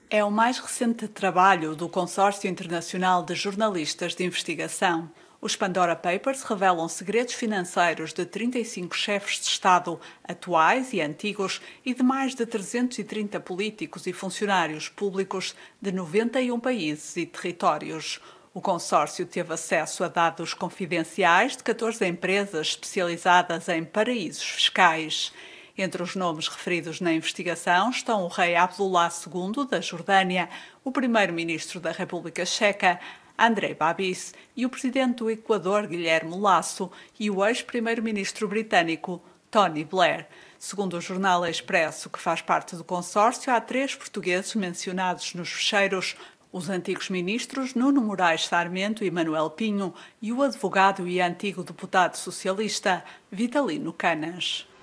É o mais recente trabalho do Consórcio Internacional de Jornalistas de Investigação. Os Pandora Papers revelam segredos financeiros de 35 chefes de Estado, atuais e antigos, e de mais de 330 políticos e funcionários públicos de 91 países e territórios. O consórcio teve acesso a dados confidenciais de 14 empresas especializadas em paraísos fiscais. Entre os nomes referidos na investigação estão o rei Abdullah II da Jordânia, o primeiro-ministro da República Checa, Andrej Babis, e o presidente do Equador, Guilherme Lasso, e o ex-primeiro-ministro britânico, Tony Blair. Segundo o jornal Expresso, que faz parte do consórcio, há 3 portugueses mencionados nos fecheiros: os antigos ministros Nuno Moraes Sarmento e Manuel Pinho e o advogado e antigo deputado socialista Vitalino Canas.